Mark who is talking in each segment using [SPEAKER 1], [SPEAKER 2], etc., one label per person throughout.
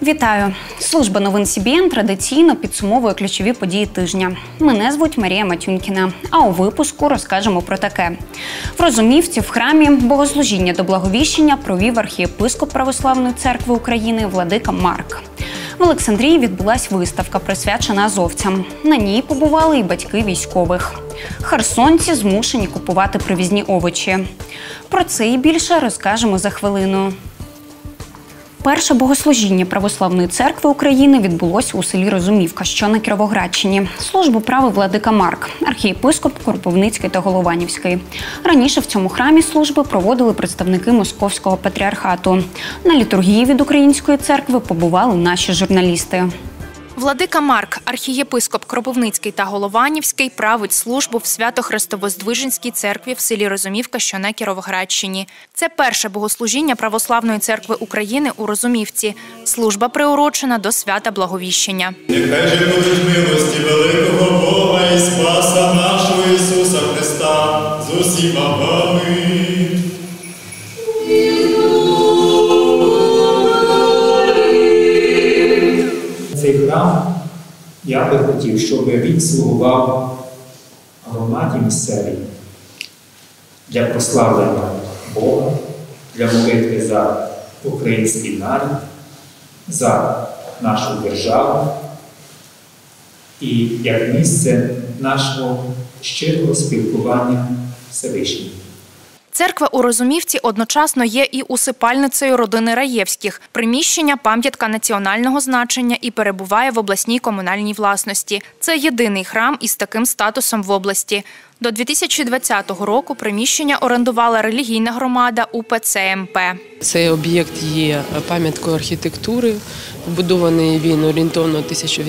[SPEAKER 1] Вітаю! Служба новин СІБІН традиційно підсумовує ключові події тижня. Мене звуть Марія Матюнькіна, а у випуску розкажемо про таке. В Розумівці в храмі богослужіння до Благовіщення провів архієпископ Православної церкви України владика Марк. В Олександрії відбулась виставка, присвячена азовцям. На ній побували і батьки військових. Херсонці змушені купувати привізні овочі. Про це і більше розкажемо за хвилину. Перше богослужіння Православної церкви України відбулося у селі Розумівка, що на Кіровоградщині. Службу правив владика Марк, архієпископ Кропивницький та Голованівський. Раніше в цьому храмі служби проводили представники Московського патріархату. На літургії від Української церкви побували наші журналісти.
[SPEAKER 2] Владика Марк, архієпископ Кропивницький та Голованівський, править службу в Свято-Христовоздвиженській церкві в селі Розумівка, що на Кіровоградщині. Це перше богослужіння Православної церкви України у Розумівці. Служба приурочена до свята Благовіщення.
[SPEAKER 3] Нехай же будуть милості великого Бога і Спаса нашого Ісуса Христа з усіма вами.
[SPEAKER 4] Цей храм, я би хотів, щоб він слугував громаді місцевій для прославлення Бога, для молитви за український народ, за нашу державу і як місце нашого щирого спілкування з Всевишнім.
[SPEAKER 2] Церква у Розумівці одночасно є і усипальницею родини Раєвських. Приміщення – пам'ятка національного значення і перебуває в обласній комунальній власності. Це єдиний храм із таким статусом в області. До 2020 року приміщення орендувала релігійна громада УПЦ МП.
[SPEAKER 5] Цей об'єкт є пам'яткою архітектури. Побудований він орієнтовно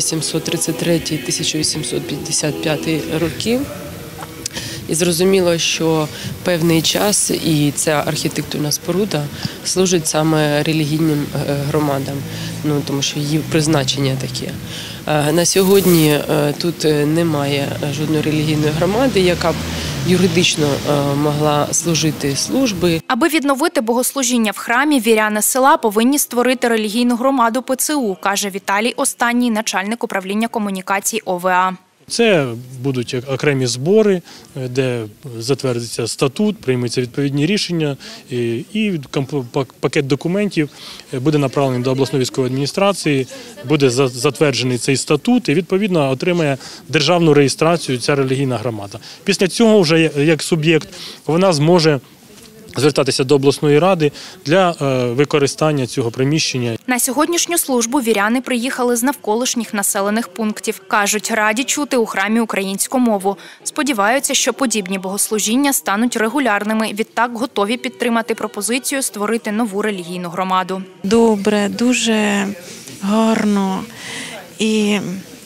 [SPEAKER 5] 1833-1855 років. І зрозуміло, що певний час і ця архітектурна споруда служить саме релігійним громадам, тому що її призначення таке. На сьогодні тут немає жодної релігійної громади, яка б юридично могла служити служби.
[SPEAKER 2] Аби відновити богослужіння в храмі, віряни села повинні створити релігійну громаду ПЦУ, каже Віталій Останній, начальник управління комунікацій ОВА.
[SPEAKER 6] Це будуть окремі збори, де затвердиться статут, приймуться відповідні рішення і пакет документів буде направлений до обласної військової адміністрації, буде затверджений цей статут і відповідно отримає державну реєстрацію ця релігійна громада. Після цього вже як суб'єкт вона зможе звертатися до обласної ради для використання цього приміщення.
[SPEAKER 2] На сьогоднішню службу віряни приїхали з навколишніх населених пунктів. Кажуть, раді чути у храмі українську мову. Сподіваються, що подібні богослужіння стануть регулярними. Відтак готові підтримати пропозицію створити нову релігійну громаду.
[SPEAKER 7] Добре, дуже гарно і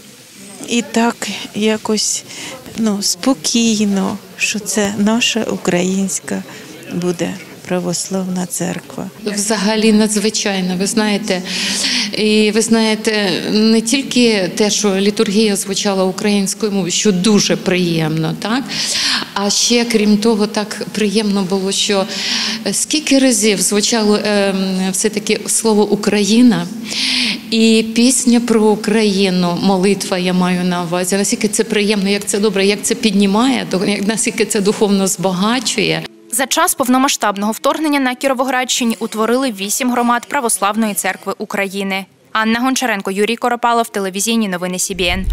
[SPEAKER 7] так якось спокійно, що це наша українська буде православна церква.
[SPEAKER 8] Взагалі надзвичайно, ви знаєте. І ви знаєте, не тільки те, що літургія звучала українською мовою, що дуже приємно, так? А ще, крім того, так приємно було, що скільки разів звучало все-таки слово «Україна», і пісня про Україну, молитва я маю на увазі. Наскільки це приємно, як це добре, як це піднімає, наскільки це духовно збагачує.
[SPEAKER 2] За час повномасштабного вторгнення на Кіровоградщині утворили 8 громад Православної церкви України. Анна Гончаренко, Юрій Коропалов, телевізійні новини СІБІН.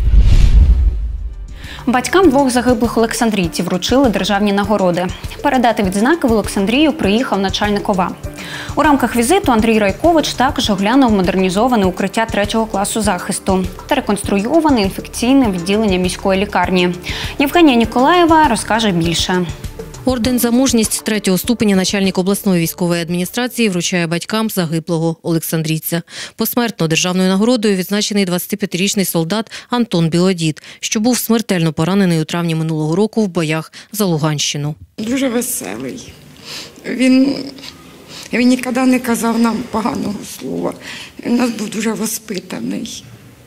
[SPEAKER 1] Батькам двох загиблих олександрійців вручили державні нагороди. Передати відзнаки в Олександрію приїхав начальник ОВА. У рамках візиту Андрій Райкович також оглянув модернізоване укриття 3-го класу захисту та реконструйоване інфекційне відділення міської лікарні. Євгенія Ніколаєва розкаже більше.
[SPEAKER 9] Орден «За мужність» 3-го ступеня начальник обласної військової адміністрації вручає батькам загиблого олександрійця. Посмертно державною нагородою відзначений 25-річний солдат Антон Білодід, що був смертельно поранений у травні минулого року в боях за Луганщину.
[SPEAKER 10] Дуже веселий. Він ніколи не казав нам поганого слова. Він у нас був дуже воспитаний.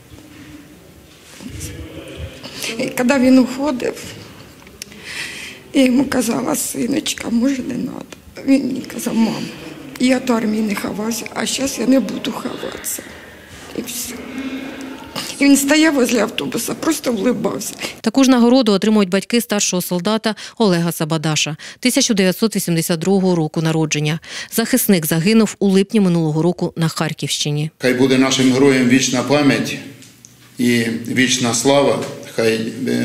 [SPEAKER 10] І коли він уходив, я йому казала: синочка, може не треба. Він мені казав: мам, я до армії не ховався, а зараз я не буду ховатися. І все. І він стояв возле автобуса, просто вливався.
[SPEAKER 9] Таку ж нагороду отримують батьки старшого солдата Олега Сабадаша, 1982 року народження. Захисник загинув у липні минулого року на Харківщині.
[SPEAKER 11] Хай буде нашим героям вічна пам'ять і вічна слава. Хай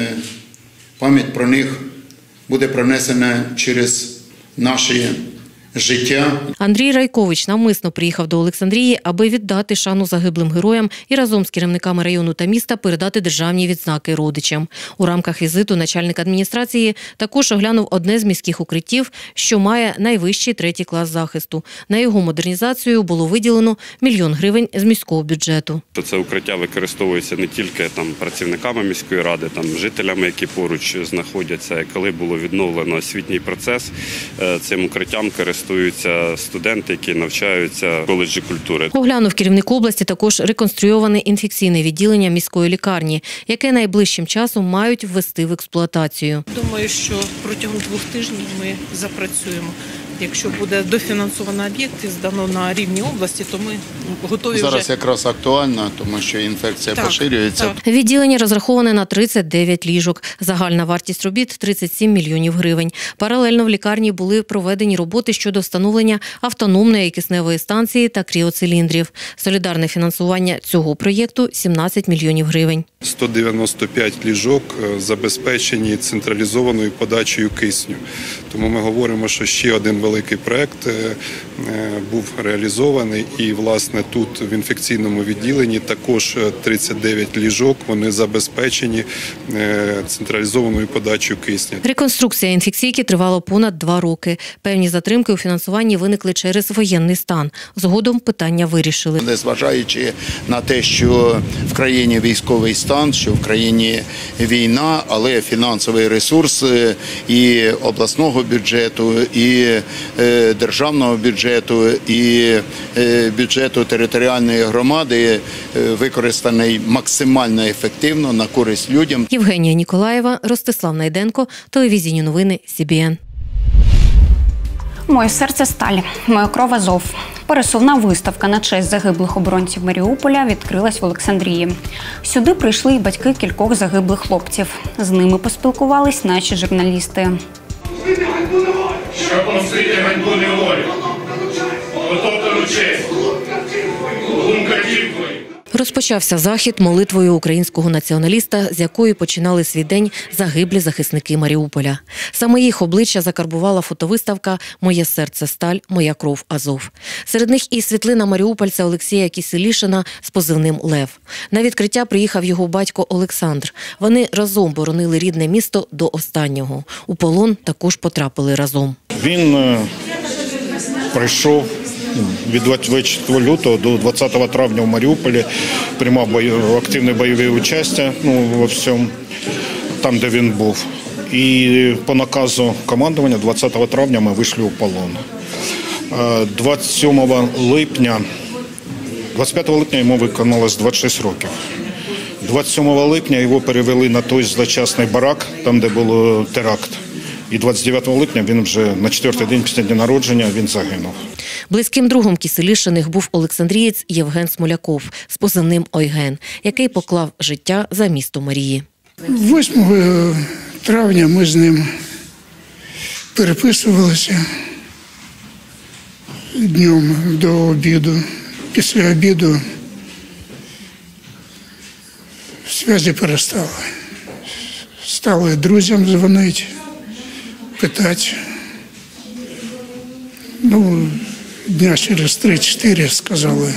[SPEAKER 11] пам'ять про них буде пронесена через наші життя.
[SPEAKER 9] Андрій Райкович навмисно приїхав до Олександрії, аби віддати шану загиблим героям і разом з керівниками району та міста передати державні відзнаки родичам. У рамках візиту начальник адміністрації також оглянув одне з міських укриттів, що має найвищий 3-й клас захисту. На його модернізацію було виділено 1 мільйон гривень з міського бюджету.
[SPEAKER 12] Це укриття використовується не тільки працівниками міської ради, жителями, які поруч знаходяться. Коли було відновлено освітній процес, цим укриттям користуються студенти, які навчаються в коледжі культури.
[SPEAKER 9] Оглянув керівник області також реконструйоване інфекційне відділення міської лікарні, яке найближчим часом мають ввести в експлуатацію.
[SPEAKER 13] Думаю, що протягом 2 тижнів ми запрацюємо. Якщо буде дофінансовано об'єкт і здано на рівні області, то ми готові
[SPEAKER 11] зараз
[SPEAKER 13] вже.
[SPEAKER 11] якраз актуально, тому що інфекція поширюється.
[SPEAKER 9] Відділення розраховане на 39 ліжок. Загальна вартість робіт – 37 мільйонів гривень. Паралельно в лікарні були проведені роботи щодо встановлення автономної кисневої станції та кріоциліндрів. Солідарне фінансування цього проєкту – 17 мільйонів гривень.
[SPEAKER 14] 195 ліжок забезпечені централізованою подачею кисню. Тому ми говоримо, що ще один великий проєкт був реалізований. І, власне, тут в інфекційному відділенні також 39 ліжок, вони забезпечені централізованою подачею кисню.
[SPEAKER 9] Реконструкція інфекційки тривала понад 2 роки. Певні затримки у фінансуванні виникли через воєнний стан. Згодом питання вирішили.
[SPEAKER 11] Незважаючи на те, що в країні військовий стан, що в країні війна, але фінансовий ресурс і обласного бюджету, і державного бюджету, і бюджету територіальної громади використаний максимально ефективно на користь людям.
[SPEAKER 9] Євгенія Ніколаєва, Ростислав Найденко, телевізійні новини СІБІН.
[SPEAKER 1] Моє серце сталь, моя кров Азов. Пересувна виставка на честь загиблих оборонців Маріуполя відкрилась в Олександрії. Сюди прийшли й батьки кількох загиблих хлопців. З ними поспілкувались наші журналісти.
[SPEAKER 3] Щоб помстити ганьбу неволі, потоптану честь, глумкатів твої.
[SPEAKER 9] Розпочався захід молитвою українського націоналіста, з якої починали свій день загиблі захисники Маріуполя. Саме їх обличчя закарбувала фотовиставка «Моє серце сталь, моя кров Азов». Серед них і світлина маріупольця Олексія Кіселішина з позивним «Лев». На відкриття приїхав його батько Олександр. Вони разом боронили рідне місто до останнього. У полон також потрапили разом.
[SPEAKER 15] Він прийшов від 24 лютого до 20 травня в Маріуполі, приймав активне бойове участь во всьому, там, де він був. І по наказу командування 20 травня ми вийшли у полон. 25 липня йому виконалось 26 років. 27 липня його перевели на той злочасний барак, там, де був теракт. І 29 липня він вже на 4-й день після дня народження він загинув.
[SPEAKER 9] Близьким другом Кіселішиних був олександрієць Євген Смоляков з позивним «Ойген», який поклав життя за місто Марії.
[SPEAKER 16] 8 травня ми з ним переписувалися днем до обіду. Після обіду зв'язки перестали. Стали друзям дзвонити, питати. Дня через 3-4 сказали,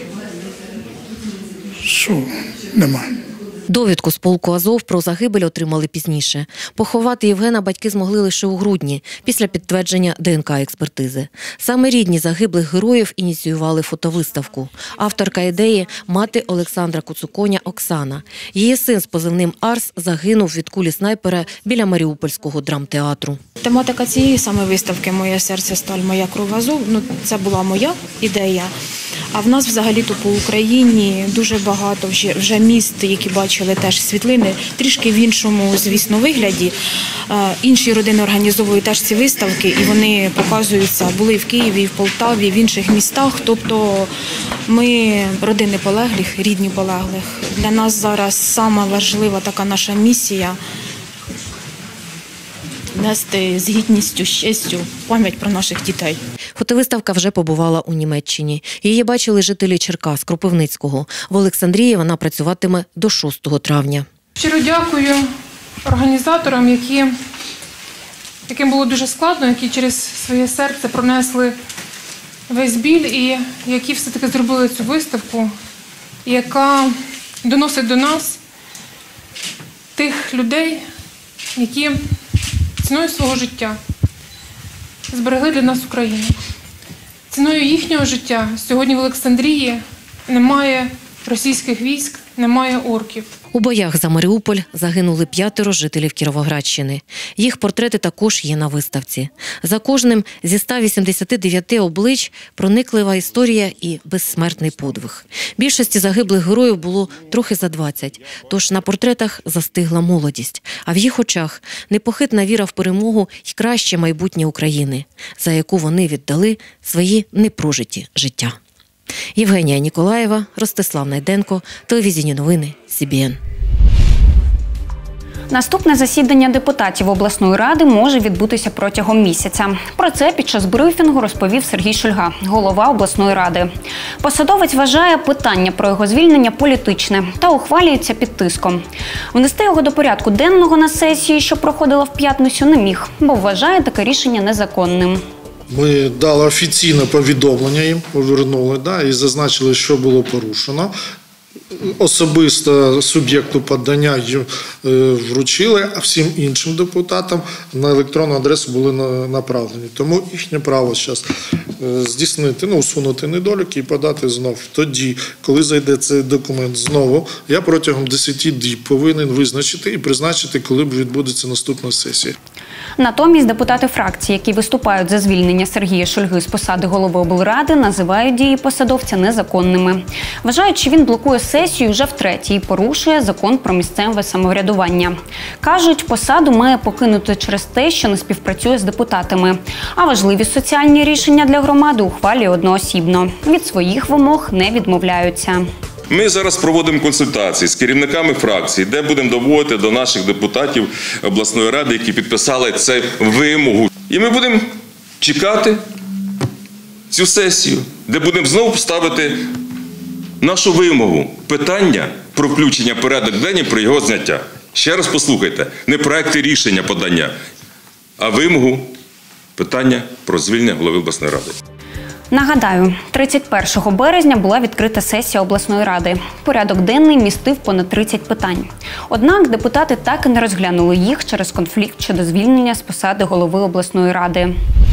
[SPEAKER 16] що нема.
[SPEAKER 9] Довідку з полку Азов про загибель отримали пізніше. Поховати Євгена батьки змогли лише у грудні, після підтвердження ДНК-експертизи. Саме рідні загиблих героїв ініціювали фотовиставку. Авторка ідеї – мати Олександра Куцуконя Оксана. Її син з позивним «Арс» загинув від кулі снайпера біля Маріупольського драмтеатру.
[SPEAKER 17] Тематика цієї саме виставки «Моє серце сталь, моя кров Азов» це була моя ідея. А в нас взагалі-то по Україні дуже багато вже міст, які бачили теж світлини, трішки в іншому, звісно, вигляді. Інші родини організовують теж ці виставки, і вони показуються, були в Києві, в Полтаві, в інших містах. Тобто ми родини полеглих, рідні полеглих. Для нас зараз сама важлива така наша місія – нести з гідністю, з честю пам'ять про наших дітей.
[SPEAKER 9] Фотовиставка вже побувала у Німеччині. Її бачили жителі Черкас, Кропивницького. В Олександрії вона працюватиме до 6 травня.
[SPEAKER 18] Щиро дякую організаторам, яким було дуже складно, які через своє серце пронесли весь біль і які все-таки зробили цю виставку, яка доносить до нас тих людей, які ціною свого життя зберегли для нас Україну. Ціною їхнього життя сьогодні в Олександрії немає російських військ, немає орків.
[SPEAKER 9] У боях за Маріуполь загинули 5 жителів Кіровоградщини. Їх портрети також є на виставці. За кожним зі 189 облич прониклива історія і безсмертний подвиг. Більшості загиблих героїв було трохи за 20, тож на портретах застигла молодість, а в їх очах непохитна віра в перемогу і краще майбутнє України, за яку вони віддали свої непрожиті життя. Євгенія Ніколаєва, Ростислав Найденко, телевізійні новини СІБІН.
[SPEAKER 1] Наступне засідання депутатів обласної ради може відбутися протягом місяця. Про це під час брифінгу розповів Сергій Шульга, голова обласної ради. Посадовець вважає питання про його звільнення політичне та ухвалюється під тиском. Внести його до порядку денного на сесії, що проходила в п'ятницю, не міг, бо вважає таке рішення незаконним.
[SPEAKER 19] Ми дали офіційне повідомлення їм, повернули, і зазначили, що було порушено. Особисто суб'єкту подання вручили, а всім іншим депутатам на електронну адресу були направлені. Тому їхнє право зараз здійснити, усунути недоліки і подати знов. Тоді, коли зайде цей документ знову, я протягом 10 діб повинен визначити і призначити, коли відбудеться наступна сесія.
[SPEAKER 1] Натомість депутати фракції, які виступають за звільнення Сергія Шульги з посади голови облради, називають дії посадовця незаконними. Вважають, що він блокує сесію вже втретє і порушує закон про місцеве самоврядування. Кажуть, посаду має покинути через те, що не співпрацює з депутатами. А важливі соціальні рішення для громади ухвалює одноосібно. Від своїх вимог не відмовляються.
[SPEAKER 20] Ми зараз проводимо консультації з керівниками фракцій, де будемо доводити до наших депутатів обласної ради, які підписали цю вимогу. І ми будемо чекати цю сесію, де будемо знову ставити нашу вимогу. Питання про включення в порядок денний, про його зняття. Ще раз послухайте, не проекти рішення подання, а вимогу питання про звільнення голови обласної ради.
[SPEAKER 1] Нагадаю, 31 березня була відкрита сесія обласної ради. Порядок денний містив понад 30 питань. Однак депутати так і не розглянули їх через конфлікт щодо звільнення з посади голови обласної ради.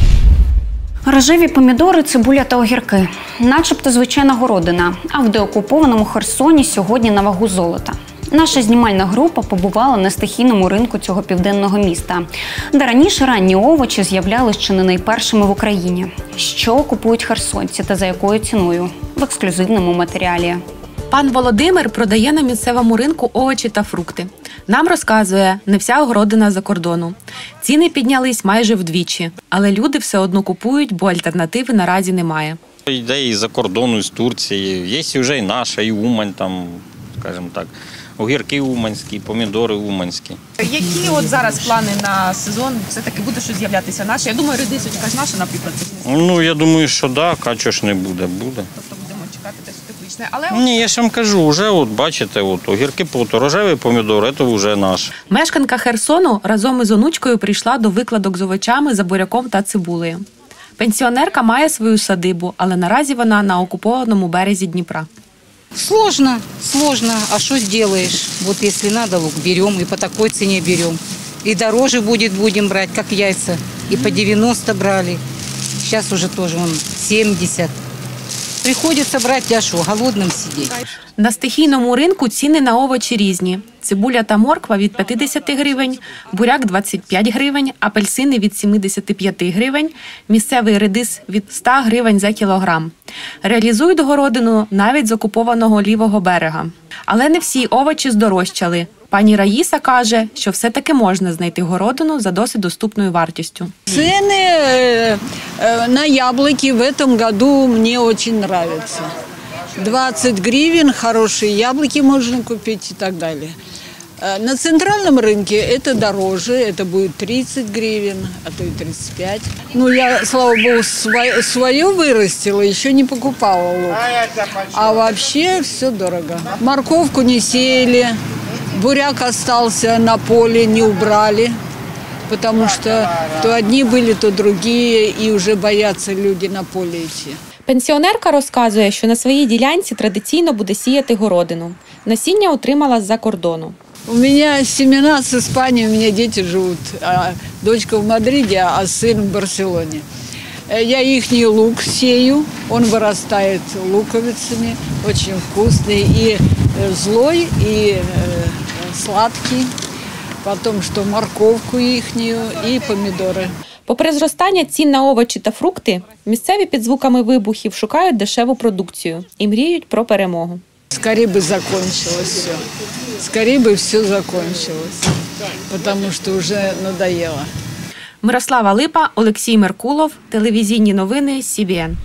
[SPEAKER 1] Рожеві помідори, цибуля та огірки. Начебто звичайна городина, а в деокупованому Херсоні сьогодні на вагу золота. Наша знімальна група побувала на стихійному ринку цього південного міста, де раніше ранні овочі з'являлись чи не найпершими в Україні. Що купують херсонці та за якою ціною? В ексклюзивному матеріалі.
[SPEAKER 21] Пан Володимир продає на місцевому ринку овочі та фрукти. Нам розказує, не вся огородина за кордону. Ціни піднялись майже вдвічі, але люди все одно купують, бо альтернативи наразі немає.
[SPEAKER 22] Йде і за кордону, з Турції. Є вже і наша, і Умань, там, скажімо так. Огірки уманські, помідори уманські.
[SPEAKER 23] Які от зараз плани на сезон? Все-таки буде щось з'являтися наше? Я думаю, редисочка ж наша, наприклад.
[SPEAKER 22] Я думаю, що так, а чого ж не буде? Буде.
[SPEAKER 23] Тобто будемо чекати десь тепличне. Але
[SPEAKER 22] ні, я ж вам кажу, вже бачите, огірки, рожеві помідори, це вже наш.
[SPEAKER 21] Мешканка Херсону разом із онучкою прийшла до викладок з овочами за буряком та цибулею. Пенсіонерка має свою садибу, але наразі вона на окупованому березі Дніпра.
[SPEAKER 24] Сложно. А что сделаешь? Вот если надо, лук берем, и по такой цене берем. И дороже будем брать, как яйца. И по 90 брали. Сейчас уже тоже 70. Приходится брать, а что, голодным сидеть.
[SPEAKER 21] На стихійному ринку ціни на овочі різні. Цибуля та морква від 50 гривень, буряк – 25 гривень, апельсини – від 75 гривень, місцевий редис – від 100 гривень за кілограм. Реалізують городину навіть з окупованого лівого берега. Але не всі овочі здорожчали. Пані Раїса каже, що все-таки можна знайти городину за досить доступною вартістю.
[SPEAKER 4] Цены на яблоки в этом году мне очень нравятся. 20 гривен, хорошие яблоки можно купить и так далее. На центральном рынке это дороже, это будет 30 гривен, а то и 35. Ну, я, слава богу, свое вырастила, еще не покупала лук. А вообще все дорого. Морковку не сеяли, буряк остался на поле, не убрали. Потому что то одни были, то другие, и уже боятся люди на поле идти.
[SPEAKER 21] Пенсіонерка розказує, що на своїй ділянці традиційно буде сіяти городину. Насіння отримала з-за кордону.
[SPEAKER 4] У меня семена с Испании, у меня дети живут. Дочка в Мадриде, а сын в Барселоне. Я ихний лук сею, он вырастает луковицами, очень вкусный, и злой, и сладкий. Потом что морковку ихнюю и помидоры.
[SPEAKER 21] Попри зростання цін на овочі та фрукти, місцеві під звуками вибухів шукають дешеву продукцію і мріють про перемогу.
[SPEAKER 4] Скорее бы закончилось все. Скорее бы все закончилось, потому что уже надоело.
[SPEAKER 21] Мирослава Липа, Олексій Меркулов, телевізійні новини СІБІН.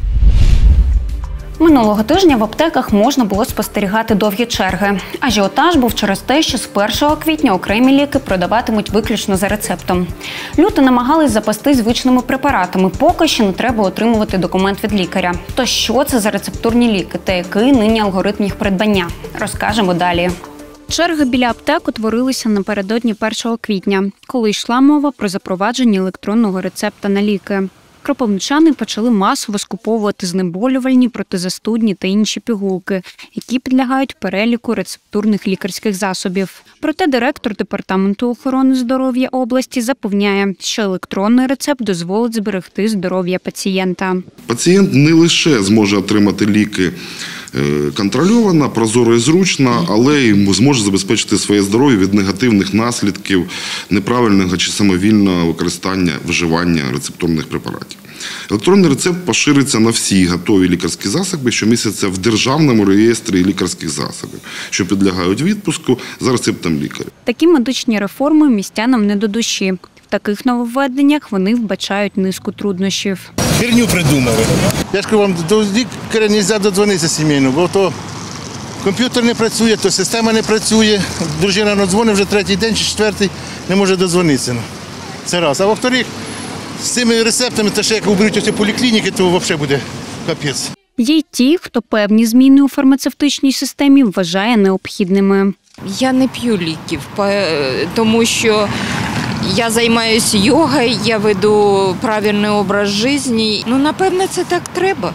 [SPEAKER 1] Минулого тижня в аптеках можна було спостерігати довгі черги. Ажіотаж був через те, що з 1 квітня окремі ліки продаватимуть виключно за рецептом. Люди намагались запастись звичними препаратами, поки що не треба отримувати документ від лікаря. То що це за рецептурні ліки та який нині алгоритм їх придбання? Розкажемо далі. Черги біля аптек утворилися напередодні 1 квітня, коли йшла мова про запровадження електронного рецепта на ліки. Кропивничани почали масово скуповувати знеболювальні, протизастудні та інші пігулки, які підлягають переліку рецептурних лікарських засобів. Проте директор Департаменту охорони здоров'я області запевняє, що електронний рецепт дозволить зберегти здоров'я пацієнта.
[SPEAKER 5] Пацієнт не лише зможе отримати ліки контрольовано, прозоро і зручно, але й зможе забезпечити своє здоров'я від негативних наслідків неправильного чи самовільного використання, вживання рецептурних препаратів. Електронний рецепт пошириться на всі готові лікарські засоби, що містяться в Державному реєстрі лікарських засобів, що підлягають відпуску за рецептом лікаря.
[SPEAKER 1] Такі медичні реформи містянам не до душі. В таких нововведеннях вони вбачають низку труднощів.
[SPEAKER 6] Херню придумали. Я ж кажу, вам до лікаря не можна додзвонитися сімейно, бо то комп'ютер не працює, то система не працює. Дружина надзвонить вже 3-й день чи 4-й, не може додзвонитися. Це раз. А во-вторых, з цими рецептами, те, що як уберуть оці поліклініки, то взагалі буде капець.
[SPEAKER 1] Є й ті, хто певні зміни у фармацевтичній системі вважає необхідними.
[SPEAKER 7] Я не п'ю ліків, тому що я займаюся йогою, я веду правильний образ життя. Ну, напевне, це так треба.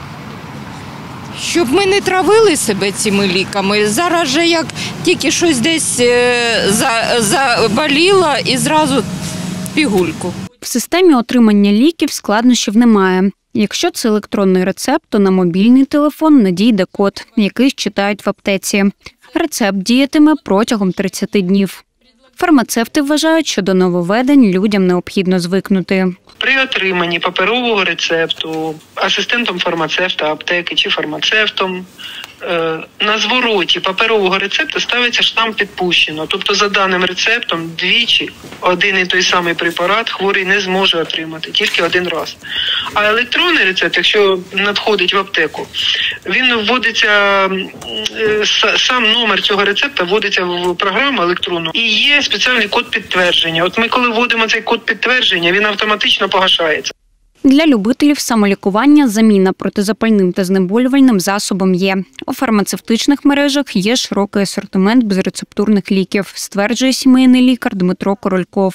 [SPEAKER 7] Щоб ми не травили себе цими ліками. Зараз же як тільки щось десь заболіло і зразу пігульку.
[SPEAKER 1] В системі отримання ліків складнощів немає. Якщо це електронний рецепт, то на мобільний телефон надійде код, який читають в аптеці. Рецепт діятиме протягом 30 днів. Фармацевти вважають, що до нововведень людям необхідно звикнути.
[SPEAKER 25] При отриманні паперового рецепту асистентом фармацевта аптеки чи фармацевтом на звороті паперового рецепту ставиться штамп «Підпущено». Тобто за даним рецептом двічі один і той самий препарат хворий не зможе отримати, тільки один раз. А електронний рецепт, якщо надходить в аптеку, він вводиться, сам номер цього рецепта вводиться в програму електронну і є спеціальний код підтвердження. От ми коли вводимо цей код підтвердження, він автоматично погашається.
[SPEAKER 1] Для любителів самолікування заміна протизапальним та знеболювальним засобом є. У фармацевтичних мережах є широкий асортимент безрецептурних ліків, стверджує сімейний лікар Дмитро Корольков.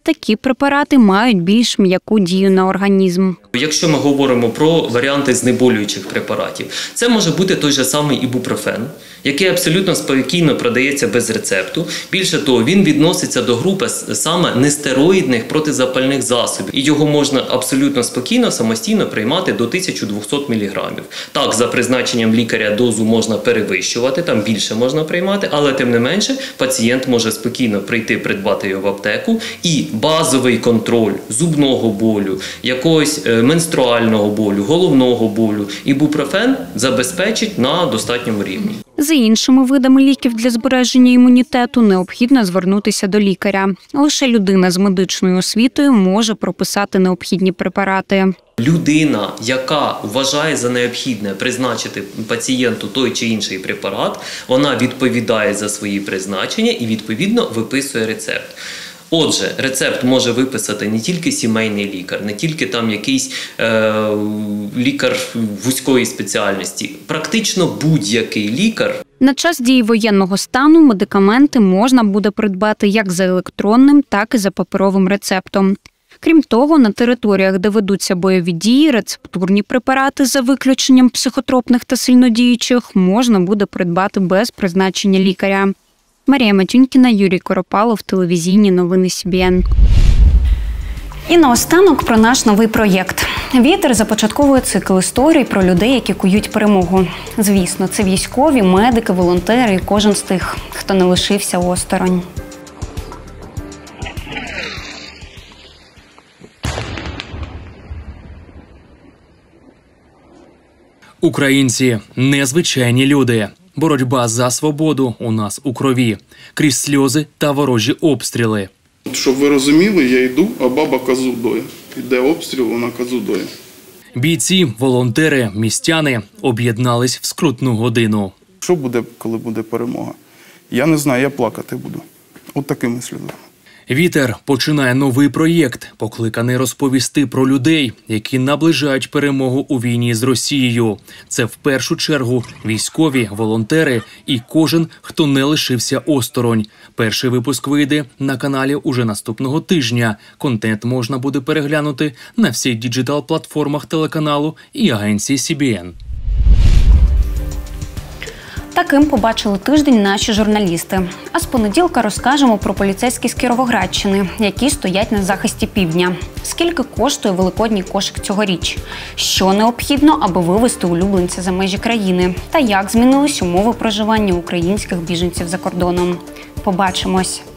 [SPEAKER 1] такі препарати мають більш м'яку дію на організм.
[SPEAKER 2] Якщо ми говоримо про варіанти знеболюючих препаратів, це може бути той же самий ібупрофен, який абсолютно спокійно продається без рецепту. Більше того, він відноситься до групи саме нестероїдних протизапальних засобів. І його можна абсолютно спокійно, самостійно приймати до 1200 мг. Так, за призначенням лікаря дозу можна перевищувати, там більше можна приймати, але тим не менше пацієнт може спокійно прийти, придбати його в аптеку і базовий контроль зубного болю, якогось менструального болю, головного болю, ібупрофен забезпечить на достатньому рівні.
[SPEAKER 1] За іншими видами ліків для збереження імунітету необхідно звернутися до лікаря. Лише людина з медичною освітою може прописати необхідні препарати.
[SPEAKER 2] Людина, яка вважає за необхідне призначити пацієнту той чи інший препарат, вона відповідає за свої призначення і відповідно виписує рецепт. Отже, рецепт може виписати не тільки сімейний лікар, не тільки там якийсь лікар вузької спеціальності, практично будь-який лікар.
[SPEAKER 1] На час дії воєнного стану медикаменти можна буде придбати як за електронним, так і за паперовим рецептом. Крім того, на територіях, де ведуться бойові дії, рецептурні препарати за виключенням психотропних та сильнодіючих можна буде придбати без призначення лікаря. Марія Матюнькіна, Юрій Коропалов, телевізійні новини СІБІН. І наостанок про наш новий проєкт. «Вітер» започатковує цикл історій про людей, які кують перемогу. Звісно, це військові, медики, волонтери і кожен з тих, хто не лишився осторонь.
[SPEAKER 8] Українці – незвичайні люди. Боротьба за свободу у нас у крові. Крізь сльози та ворожі обстріли.
[SPEAKER 10] Щоб ви розуміли, я йду, а баба козу доє. Йде обстріл, вона козу доє.
[SPEAKER 8] Бійці, волонтери, містяни об'єднались в скрутну годину.
[SPEAKER 10] Що буде, коли буде перемога? Я не знаю, я плакати буду. От такими сльозами.
[SPEAKER 8] «Вітер» починає новий проєкт, покликаний розповісти про людей, які наближають перемогу у війні з Росією. Це в першу чергу військові, волонтери і кожен, хто не лишився осторонь. Перший випуск вийде на каналі уже наступного тижня. Контент можна буде переглянути на всіх діджитал-платформах телеканалу і агенції СІБІН.
[SPEAKER 1] Таким побачили тиждень наші журналісти. А з понеділка розкажемо про поліцейських з Кіровоградщини, які стоять на захисті півдня. Скільки коштує великодній кошик цьогоріч? Що необхідно, аби вивезти улюбленця за межі країни? Та як змінились умови проживання українських біженців за кордоном? Побачимось!